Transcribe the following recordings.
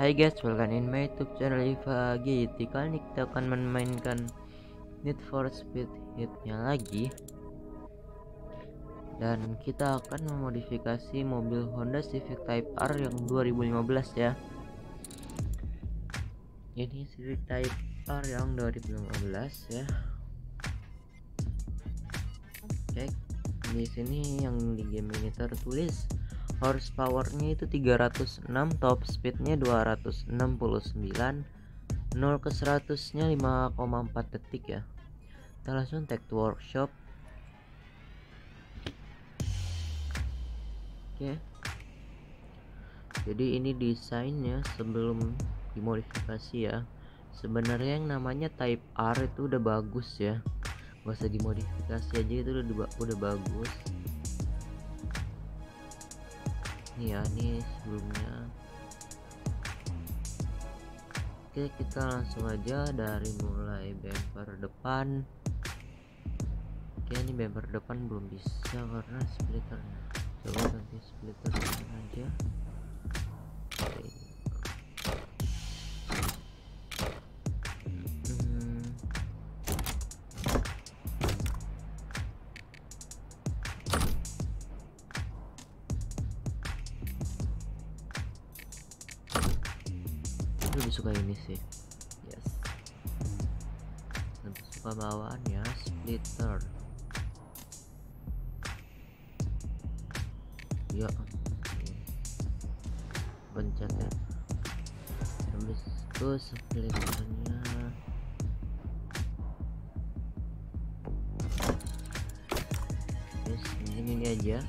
Hai guys, welcome in my YouTube channel Iva GT. Kali ini kita akan memainkan Need for Speed Heat-nya lagi. Dan kita akan memodifikasi mobil Honda Civic Type R yang 2015 ya. Ini Civic Type R yang 2015 ya. Oke, di sini yang di game ini tertulis horsepower-nya itu 306, top speed-nya 269, 0 ke 100-nya 5,4 detik ya. Kita langsung take to workshop. Oke. Jadi ini desainnya sebelum dimodifikasi ya. Sebenarnya yang namanya Type R itu udah bagus ya. Gak usah dimodifikasi aja, itu udah bagus. Ya, ini sebelumnya. Oke, kita langsung aja dari mulai bumper depan. Oke, ini bumper depan belum bisa karena splitternya. Coba ganti splitter aja. Oke. Lebih suka ini sih, yes, lebih suka bawaannya splitter ya. Pencet ya, habis itu splitternya yes, ini aja.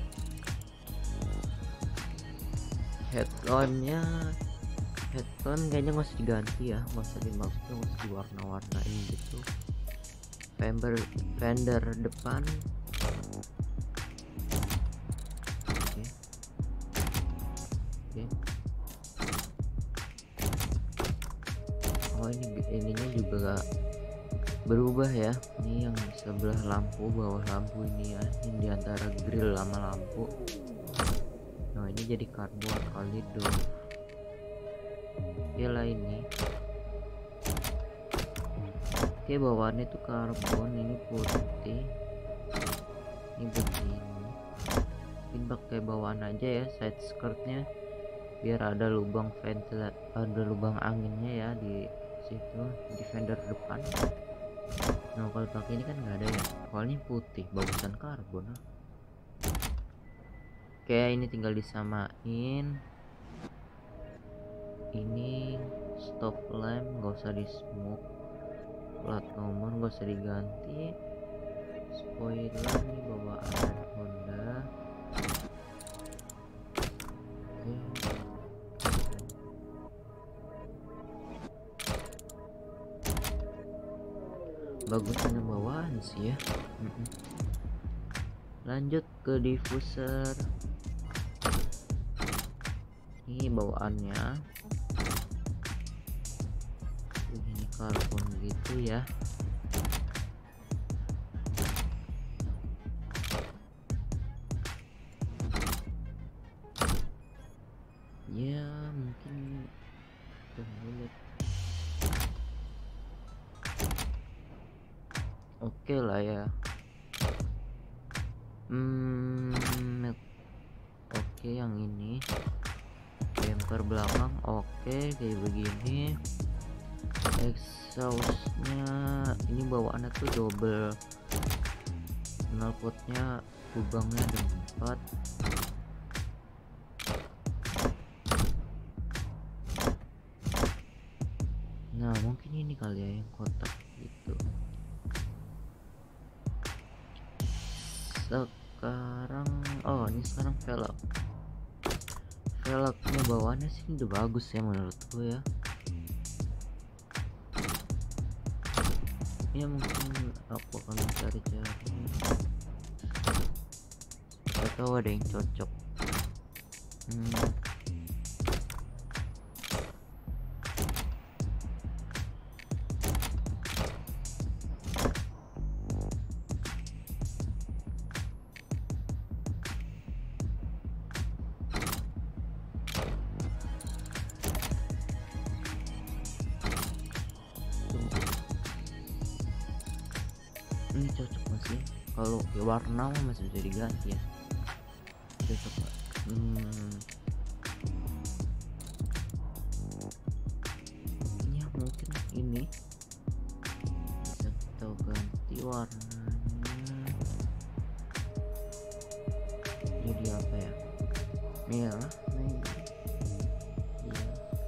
Headlamp kayaknya nggak usah diganti ya, nggak usah dimaksud, nggak usah diwarna-warnain gitu. Fender depan, oke. Oh, ininya juga berubah ya. Ini yang sebelah lampu, bawah lampu ini ya, ini diantara grill sama lampu. Nah, ini jadi karbon kali dong. Lah ini. Oke, bawaannya itu karbon, ini putih, ini begini. Mungkin pakai bawaan aja ya, side skirtnya biar ada lubang ventilator, ada lubang anginnya ya di situ, di fender depan. Nah, kalau pakai ini kan nggak ada ya, soalnya putih, bagusan karbon. Oke, ini tinggal disamain. Ini stop lamp nggak usah di smoke, plat nomor nggak usah diganti, spoiler nih bawaan Honda. Bagusnya bawaan sih ya. Lanjut ke diffuser, ini bawaannya ini karbon gitu ya. Ya mungkin oke lah ya. Oke, yang ini bumper belakang oke, kayak begini. Exhaustnya ini bawaannya tuh double, knalpotnya lubangnya ada 4. Nah, mungkin ini kali ya yang kotak gitu. Sekarang ini sekarang velgnya bawaannya sih udah bagus ya menurutku ya. Ya mungkin aku akan mencari-cari, siapa tahu ada yang cocok. Ini cocok masih, kalau warna masih bisa diganti ya. Cocok Pak. Ya mungkin ini bisa kita ganti warnanya jadi apa ya, merah maybe. Ya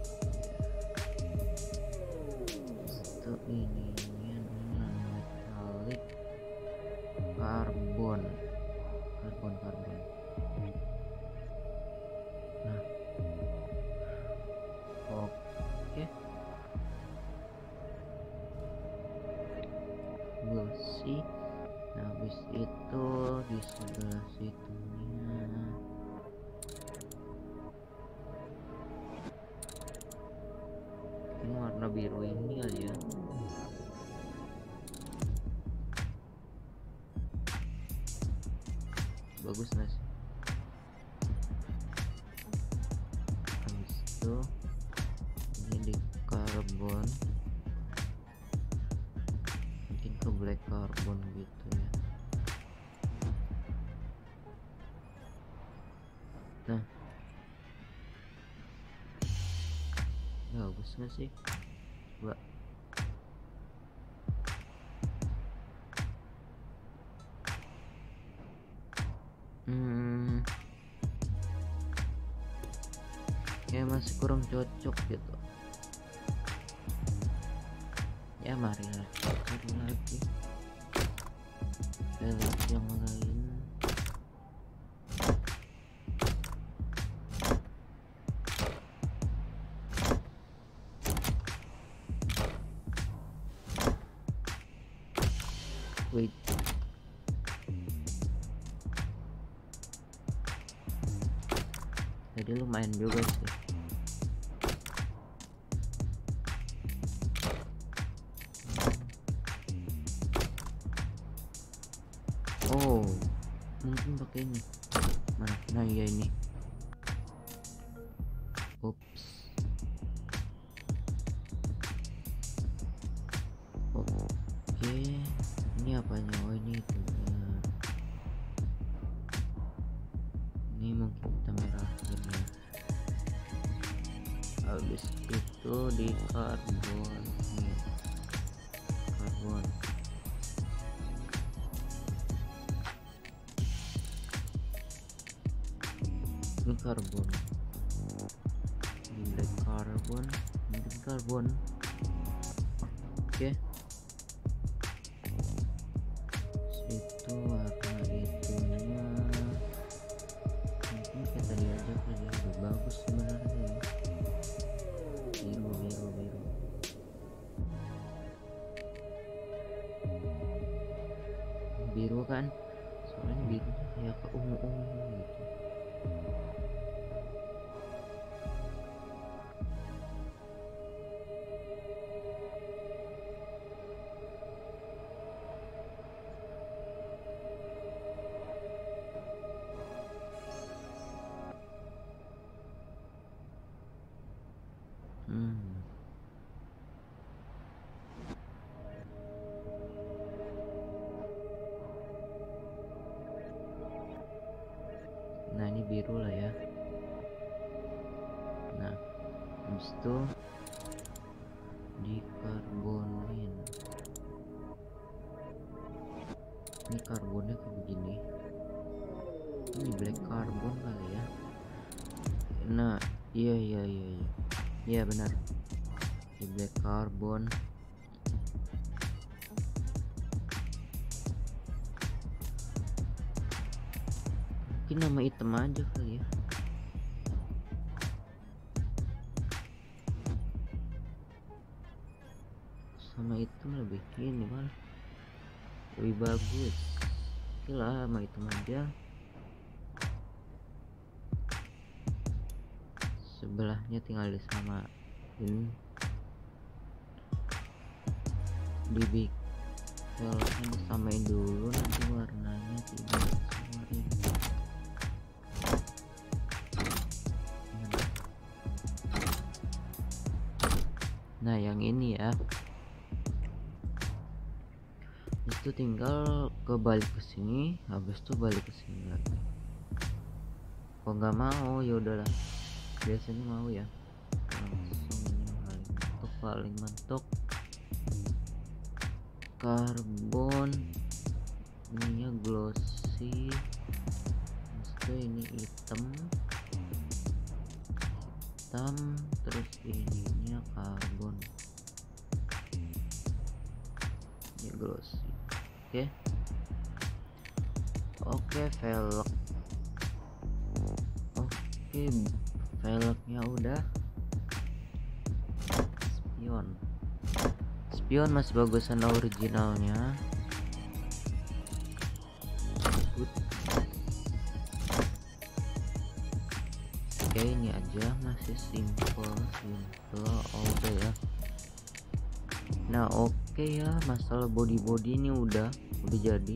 itu ini metalik karbon. Nah oke, besi. Nah habis itu di sebelah situnya ini warna biru ini kali ya. Bagus nggak sih? Habis itu ini di karbon, mungkin ke black carbon gitu ya. Nah bagus nggak sih? Coba. Ya masih kurang cocok gitu ya. Mari cari lagi velg yang lain. Wait, jadi lumayan juga sih. Oh mungkin pakai ini. Mana? Nah iya ini. Ups. Oke, ini apanya? Oh ini itu. Ini mungkin kita merahin ya. Habis itu di karbon nih. Karbon. Ini karbon. Di black carbon, mungkin karbon. Oke. Itu warna itunya mungkin kayak tadi aja kali, udah bagus sebenarnya. Biru kan, soalnya birunya kayak ke ungu-ungu gitu. Nah ini biru lah ya. Nah habis itu dikarbonin. Ini karbonnya kayak begini. Ini black carbon kali ya. Nah iya benar, di black carbon. Mungkin nama item aja kali ya. Sama item lebih ini malah lebih bagus. Oke lah, sama item aja. Sebelahnya tinggal disamain, dibikin velgnya disamain dulu, nanti warnanya tidak disamain. Nah yang ini ya, itu tinggal kebalik ke sini, habis itu balik ke sini lagi. Kok nggak mau, ya udahlah, biasanya mau ya, langsung ini paling mentok karbon, ininya glossy, itu ini hitam, terus ininya karbon, ini glossy. Oke, velg. Oke, velgnya udah. Spion masih bagusan originalnya. Oke, ini aja masih simple udah ya. Nah, oke ya, masalah body ini udah jadi,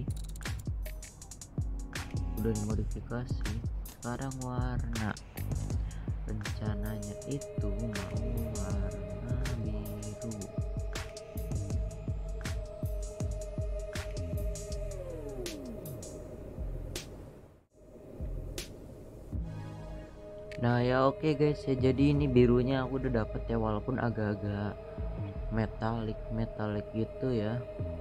udah dimodifikasi. Sekarang warna, rencananya itu mau warna biru. Nah ya, oke guys ya, jadi ini birunya aku udah dapet ya, walaupun agak-agak metalik gitu ya.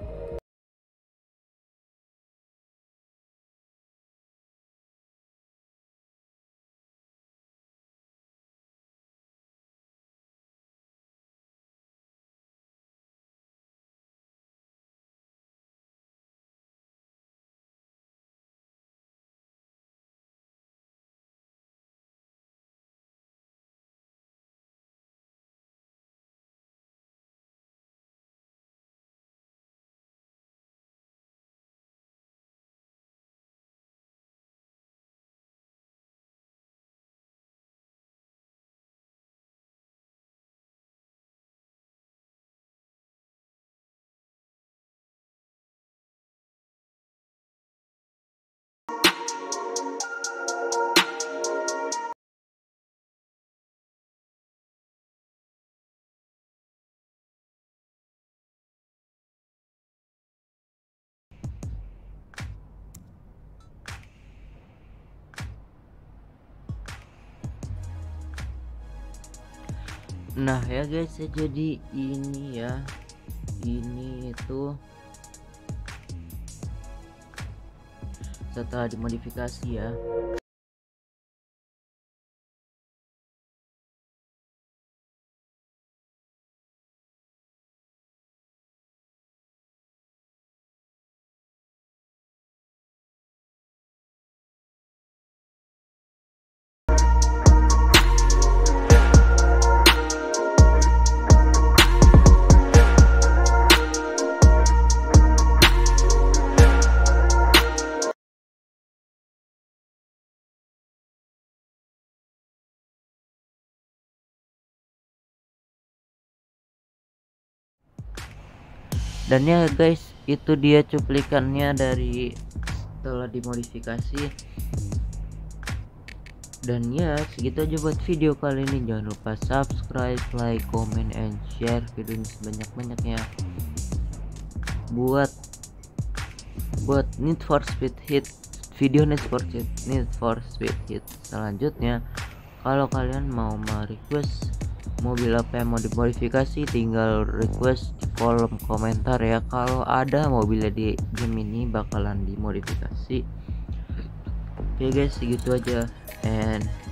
Nah ya guys ya, jadi ini ya, ini itu setelah dimodifikasi ya. Dan ya guys, itu dia cuplikannya dari setelah dimodifikasi. Dan ya, segitu aja buat video kali ini. Jangan lupa subscribe, like, comment, and share video ini sebanyak-banyaknya buat Need for Speed Heat, video Need for Speed Heat selanjutnya. Kalau kalian mau request mobil apa yang mau dimodifikasi, tinggal request di kolom komentar ya. Kalau ada mobilnya di game ini bakalan dimodifikasi. Oke guys, segitu aja, and